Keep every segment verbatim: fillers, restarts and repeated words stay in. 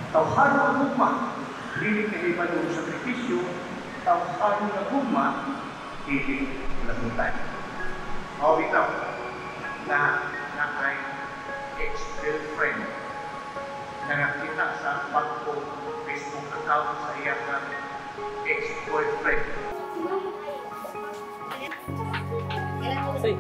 Tawharo ang gugma, dili kahiban ng sakripisyo, tawharo na gugma, dili lagutan. O bitaw, na na kay ex-girlfriend na nakita sa bagong Facebook account sa iyang ex-boyfriend. Hey.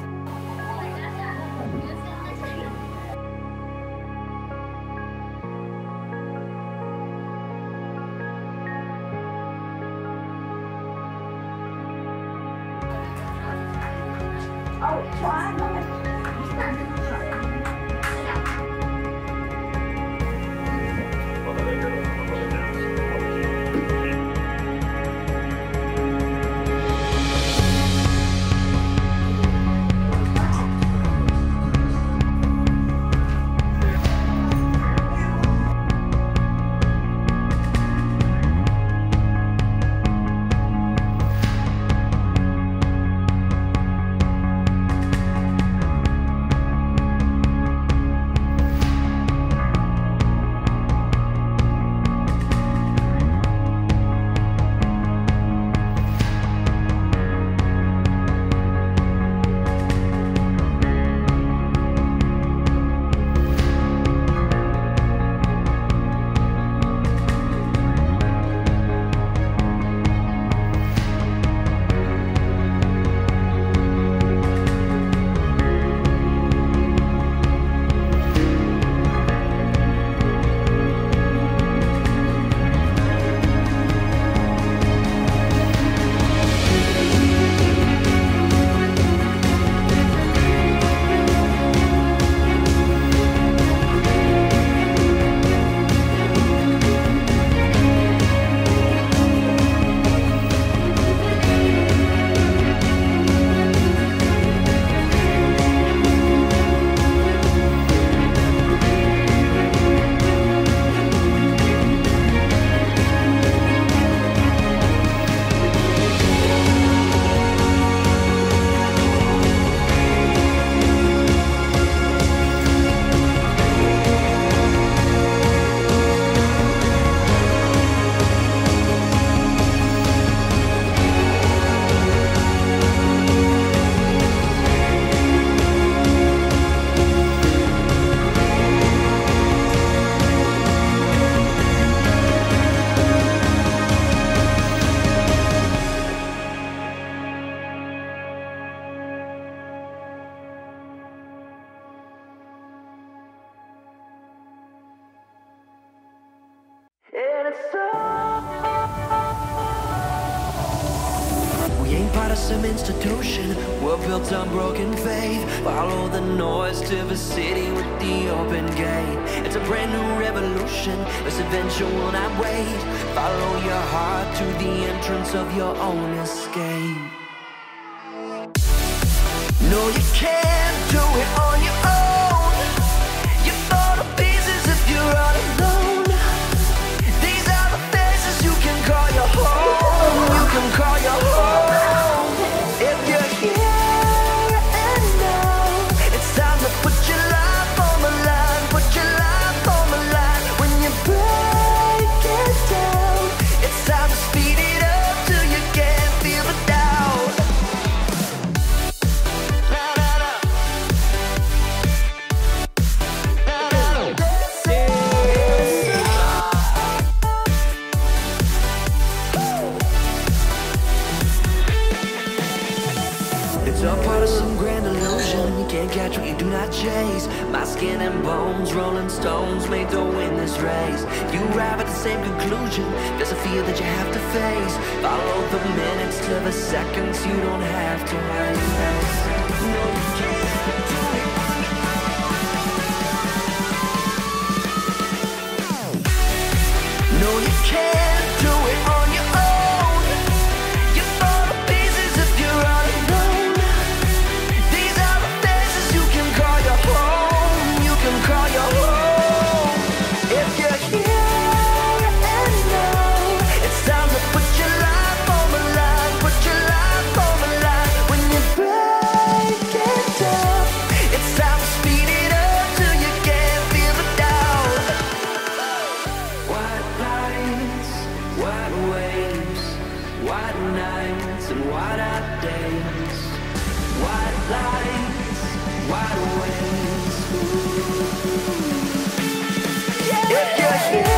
Some institution, we're built on broken faith. Follow the noise to the city with the open gate. It's a brand new revolution, this adventure will not wait. Follow your heart to the entrance of your own escape. No, you can't do it on your own. You fall to pieces if you're all alone. These are the faces you can call your home. You can call your home. Catch what you do not chase. My skin and bones, rolling stones made to win this race. You arrive at the same conclusion. There's a fear that you have to face. Follow the minutes to the seconds. You don't have to wait. No, you can't do it on your own. No, you can't do it on your own. You fall to pieces if you're all alone. Call your home. If you're here and now, it's time to put your life on the line. Put your life on the line. When you break it down, white out days, white lights, white ways. Ooh. Yeah. Yeah, yeah.